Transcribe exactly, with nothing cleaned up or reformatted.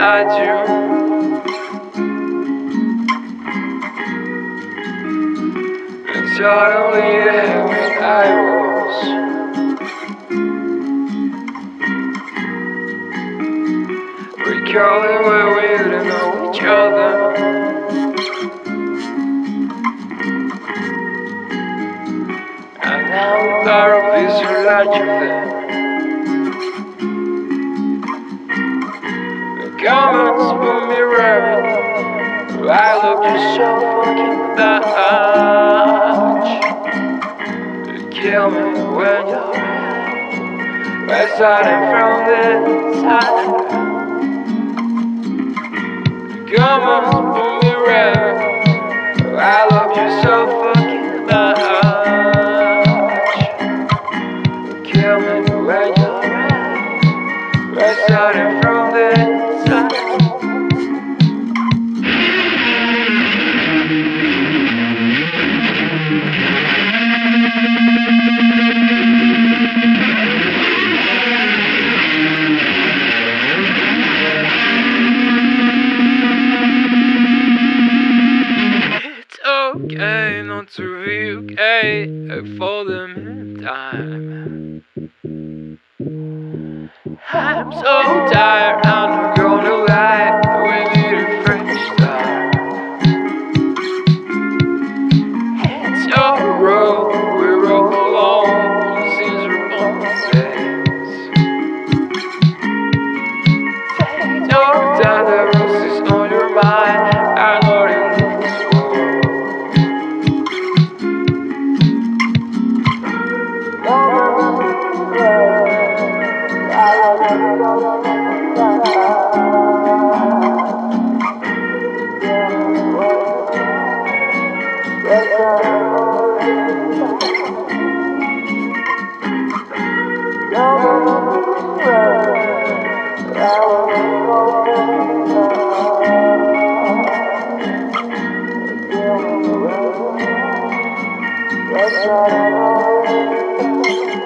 inside you. And suddenly there I was, recalling where we didn't know each other. And now the power of this larger thing. The comments will be right. I love you so fucking much. You kill me when you're right. We're starting from the inside. The comments will be right. I love you so fucking much. You kill me when you're right. We're starting from the inside. It's okay not to be okay for the meantime. I'm so tired, I'm not gonna lie. We need a fresh start. It's your road, we're all alone since we're born days. Take your time, the roses on your mind. I know it looks cold. That's